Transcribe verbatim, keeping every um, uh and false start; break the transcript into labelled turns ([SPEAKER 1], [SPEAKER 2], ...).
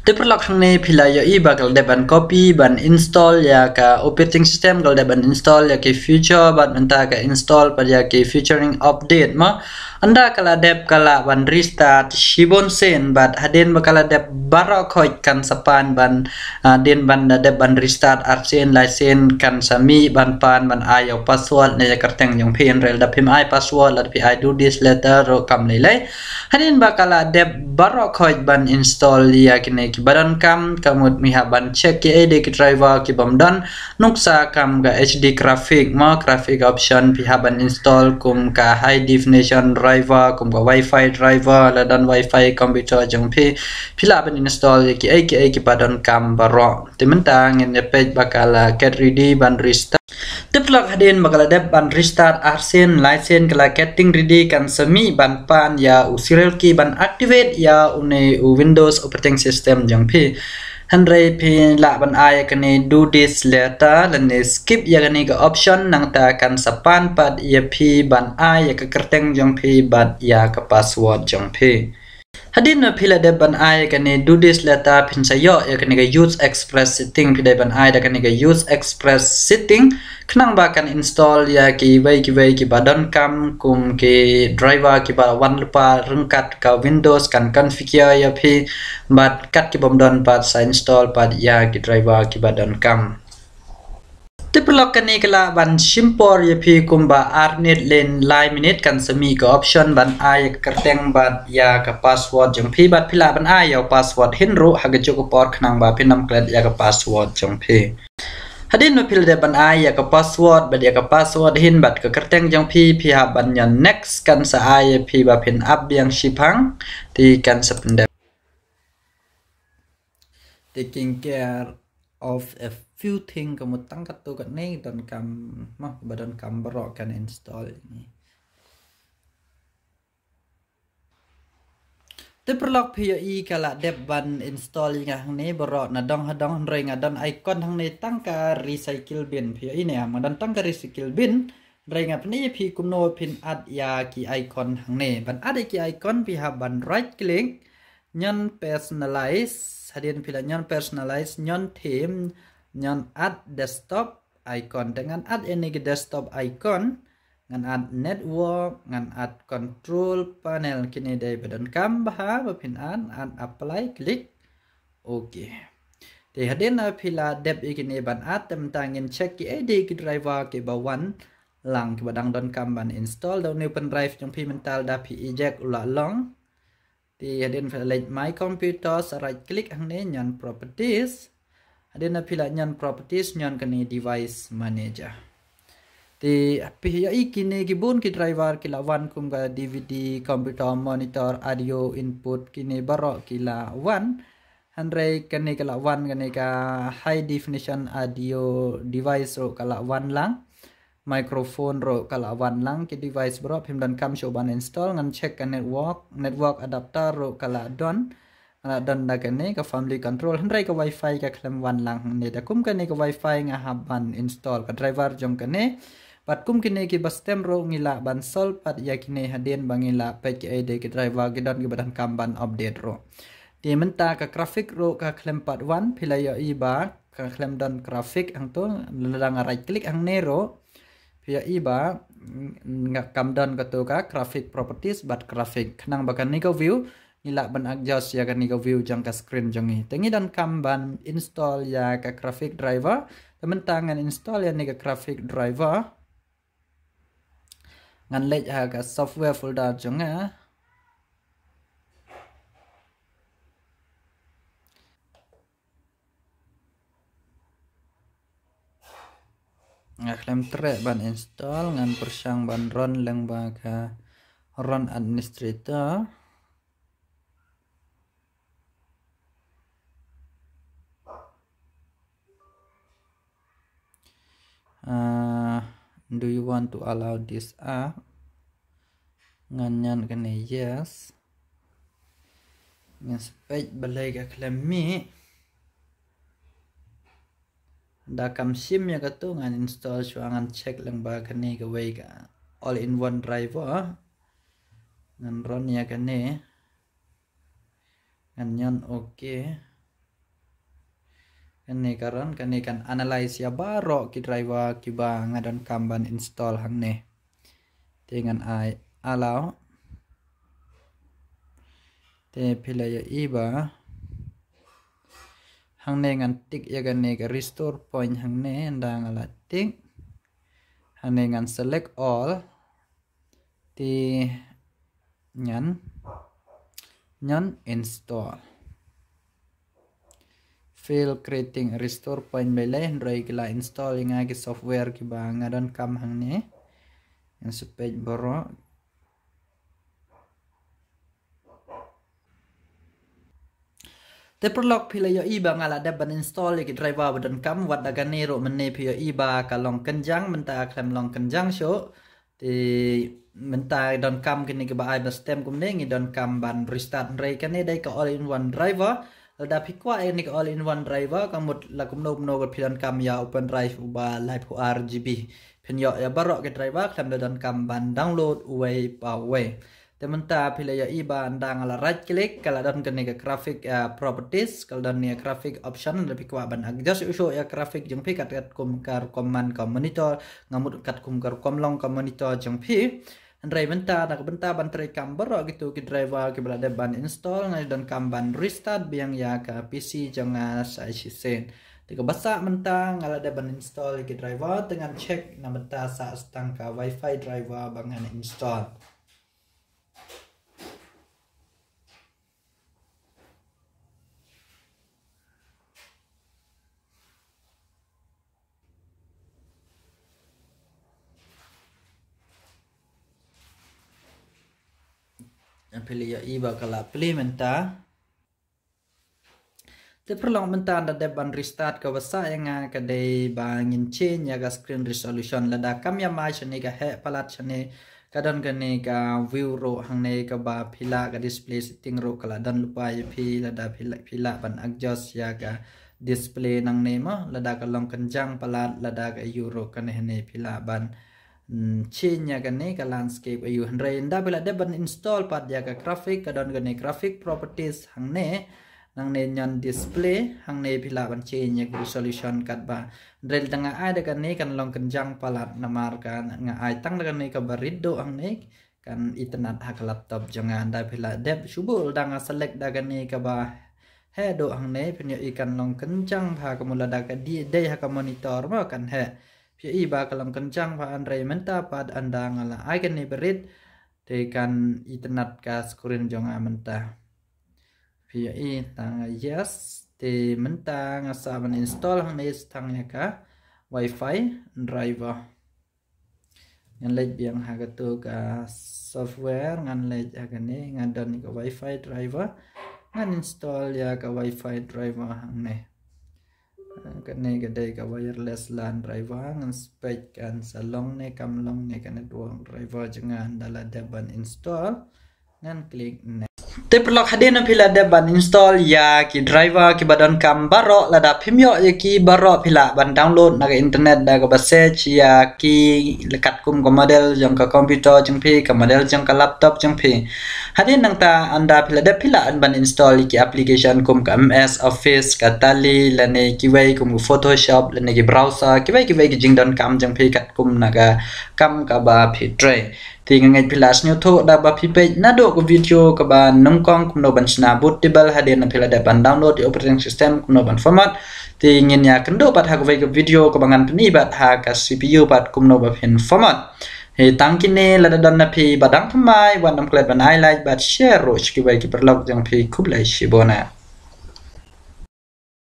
[SPEAKER 1] Develop hang ne pila yo i bakal deban copy ban install ya ka operating system gal deban install ya ke future ban menta ka install pa ya ke featuring update ma anda kala dep kala ban restart shibon sen bat haden bakala dep baroh khoi kan sapan ban uh, den ban da dep ban restart arsen license kan sami ban pan ban ayo password ne ya kerteng jong pin rel da pim ai password la pi i do this letter ro kam le le haden bakala dep baroh khoi ban install ya kine ki badan kam kamut miha ban check ki ede ki driver ki bamdan nuksa kam ga H D graphic ma graphic option piha ban install kum ka high definition driver kum ka wifi driver la dan wifi computer jang pi pila ban install ki ai ki ai ki badan kam baroh timenta ngin ya page bakala get ready ban restart develop hadin bakala dep ban restart arsen license kala getting ready kan semi ban pan ya u serial key ban activate ya une u Windows operating system jang pi Handrai pi la ban ai kane do this later dan skip ya kane ke option nang ta kan sapan pad ya pi ban ai ya ke kerteng jong pi bat ya ke password jong pi hadin na pila de ban ai kane do this later pin sayo ya kane ke use express setting pi de ban ai da kane ke use express setting knang ba kan install ya ki wei ki wei ki badan kam kum ki driver ki ba wan lupa rengkat ka Windows kan configure ya pi bat kat ki bom don pat sa install pat ya ki driver ki badan kam develop kani kala ban simpor ya pi kumba arnet len lai minute kan semi ka option ban ai kerteng bat ya ka password jong pi bat pila ban ai ya password hinru haga joko por knang ba pinam klet ya ka password jong pi hadin no pil de ban ai ya ka password ba ya ka password hin bat ka kerteng jong pi pi ha ban ya next kan sa ai pi ba pin up yang shipang ti kan sepende taking care of a few things kamu tangkat tu kat ni dan kam mah badan kam baroh kan install ini develop P I kala dep ban install yang ni baroh na dong hadong ring adan icon hang ni tangka recycle bin P I ni am dan tangka recycle bin ring ap ni pi kumno pin ad ya ki icon hang ni ban ad ki icon pi ha ban right click nyon personalize hadin pila nyon personalize nyon theme nyon add desktop icon dengan add ini ke desktop icon ngan add network ngan add control panel kini dari badan kam bah bapin add add apply klik oke di hadin pila dep ikini ban add tentangin check ki id ki driver ki bawan lang ki badang don kam ban install daun new pen drive jong pi mental da pi eject ula long di hadin select my computer right click hang ni nyon properties hadin pila nyon properties nyon kini device manager di pihya ikini gibun ki driver ki lawan kum ga D V D computer monitor audio input kini baroh ki lawan handrai kini ka lawan kini ka high definition audio device ro ka lawan lang microphone ro ka lawan lang ki device baroh pim dan kam shoban install ngan check ka network network adapter ro ka la don ala don da kene ka family control handrai ka wifi ka khlem wan lang ni da kum kene ka wifi nga haban install ka driver jong kene pat kum kene ki bastem ro ngila ban sol pat ya kene hadin bangila page id ki driver ki don ki badan kam ban update ro di menta ka graphic ro ka khlem pat one phila ya iba ka khlem don graphic ang to ladang right click ang nero phia iba nga kam don ka to ka graphic properties bat graphic nang bakan ni ka view nila ban adjust ya kan ni ka view jang ka screen jang ni tengi dan kam ban install ya ka graphic driver tementangan install ya ni ka graphic driver ngan lej ha ka software folder jang ha khlem tre ban install ngan persang ban run leng ba ka run administrator uh, do you want to allow this up ngan nyan kene yes ngan page balai ka khlem mi da kam sim ya ka tu ngan install shuwa ngan check lang ba kani ka way ka all in one driver ngan run ya kani ngan nyan okay Kani karon kani kan analyze ya baroh ki driver ki ba ngadon kam ban install hang ne. Dengan I allow te pila ya iba hang ne ngan tik ya gan ne ka restore point hang ne ndang ala tik hang ne ngan select all ti nyan nyan install fail creating a restore point by lain roi kila install nga ki software ki ba ngadon kam hang ne yang sepej baroh te perlok pila yo iba ngala da ban install ki driver badan kam wat daga ne ro mene pila iba ka long kenjang menta khlem long kenjang sho ti menta don kam kini ke ba ai ba stem kum ne ngi don kam ban restart rei kan ne dai ka all in one driver da pikwa ini all in one driver kamut la kumno no ka pilan kam ya open drive ba live R G B pen yo ya baroh ke driver khlem don kam ban download way pa way Tementa pila ya iba andang ala right click kalau dan kene ke graphic uh, properties kalau dan ni graphic option lebih kuat ban adjust usu ya graphic jeng pi kat kat kum kar command ka monitor ngamut kat kum kar kom long ka monitor jeng pi andrai benta nak benta ban tray kam baroh gitu ki driver ki berada ban install ngai dan kam ban restart biang ya ka P C jeng sai sen tiga basa mentang ala ada ban install ki driver dengan check na benta sa stang ka wifi driver bangan install pilih ya iba kala pilih menta te perlu menta anda deban restart ka wasa yang ka dei bangin change ya ga screen resolution lada kam ya mai chane ka he palat chane kadon gane ka view ro hang ne ka ba phila ka display setting ro kala dan lupa ya phi lada phila phila ban adjust ya ga display nang ne ma lada ka long kenjang palat lada ka euro kan ne phila ban change ya gane ka landscape ayu handrai nda bila de ban install pad ya ka graphic kadon gane graphic properties hang ne nang ne nyan display hang ne bila ban change ya resolution kat ba drel tanga ai de gane kan long kenjang palat namar kan nga ai tang de gane ka barido hang ne kan internet ha ka laptop jangan da bila de subul danga select da gane ka ba he do hang ne penyo ikan long kenjang ha ka mula da ka di de ha ka monitor ma kan he Pia iba kalam kencang pa andrai menta pad anda ngala aikan ni berit tekan internet ka screen jonga menta. Pia i tang yes te menta ngasa ban install hang ni tangnya ka wifi driver. Ngan lej biang hagatu ka software ngan lej agane ngadon ka wifi driver ngan install ya ka wifi driver hang ni. Kene gede ka wireless LAN driver ngan spek kan salong ne kam long ne kan duang driver jangan dala deban install ngan klik next te perlok hadena pila deban install ya ki driver ki badon kam baroh lada pimyo ya ki baroh pila ban download naga internet daga basech ya ki lekat kum ko model jang ka komputer jang pi ka model jang ka laptop jang pi hadin nang ta anda pila de pila an ban install ki application kum ka M S Office ka tali lane kiwei kum Photoshop lane ki browser kiwei kiwei ki jing don kam jang pi kat kum naga kam ka ba pi tray Tiga ngai pilas nyo tho da ba pi page na do ko video ka ba nongkong kumno ban sna bootable hadir na pila da ban download di operating system kumno ban format ti ngin ya kendo pat ha ko video ko bangan peni bat ha ka C P U pat kumno ba pin format he tangkine la da don na pi badang thamai wan nam klet ban highlight bat share ro ki bai ki perlok jang pi kublai shibona